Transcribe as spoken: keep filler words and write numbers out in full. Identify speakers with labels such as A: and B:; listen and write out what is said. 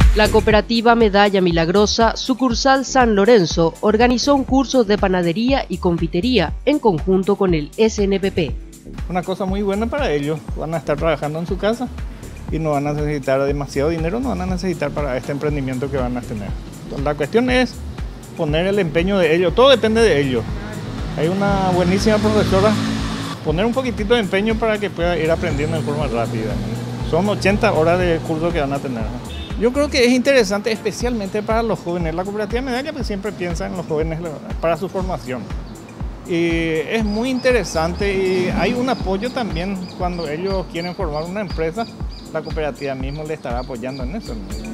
A: La cooperativa Medalla Milagrosa, sucursal San Lorenzo, organizó un curso de panadería y confitería en conjunto con el S N P P.
B: Una cosa muy buena para ellos, van a estar trabajando en su casa y no van a necesitar demasiado dinero, no van a necesitar para este emprendimiento que van a tener. La cuestión es poner el empeño de ellos, todo depende de ellos. Hay una buenísima profesora, poner un poquitito de empeño para que pueda ir aprendiendo de forma rápida. Son ochenta horas de curso que van a tener. Yo creo que es interesante especialmente para los jóvenes. La cooperativa Medalla pues, siempre piensa en los jóvenes para su formación. Y es muy interesante y hay un apoyo también cuando ellos quieren formar una empresa, la cooperativa mismo le estará apoyando en eso.